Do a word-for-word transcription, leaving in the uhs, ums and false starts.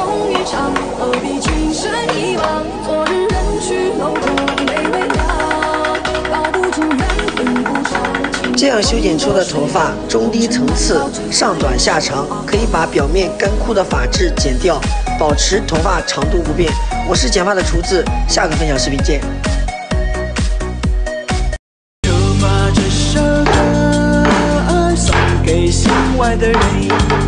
梦一场，何必情深一往？昨日人去楼空泪微凉，抱不住缘分不长。 这样修剪出的头发中低层次，上短下长，可以把表面干枯的发质剪掉，保持头发长度不变。我是剪发的厨子，下个分享视频见。 就把这首歌送给心外的人。